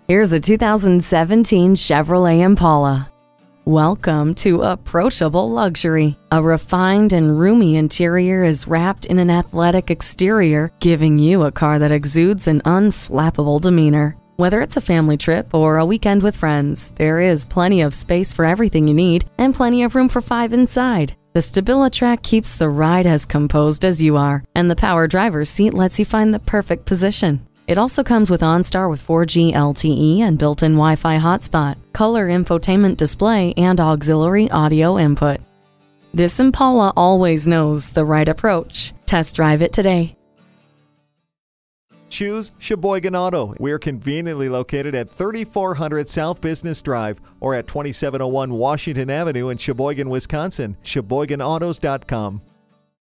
Here's a 2017 Chevrolet Impala. Welcome to approachable luxury. A refined and roomy interior is wrapped in an athletic exterior, giving you a car that exudes an unflappable demeanor. Whether it's a family trip or a weekend with friends, there is plenty of space for everything you need and plenty of room for 5 inside. The StabiliTrak keeps the ride as composed as you are, and the power driver's seat lets you find the perfect position. It also comes with OnStar with 4G LTE and built-in Wi-Fi hotspot, color infotainment display, and auxiliary audio input. This Impala always knows the right approach. Test drive it today. Choose Sheboygan Auto. We're conveniently located at 3400 South Business Drive or at 2701 Washington Avenue in Sheboygan, Wisconsin. SheboyganAutos.com.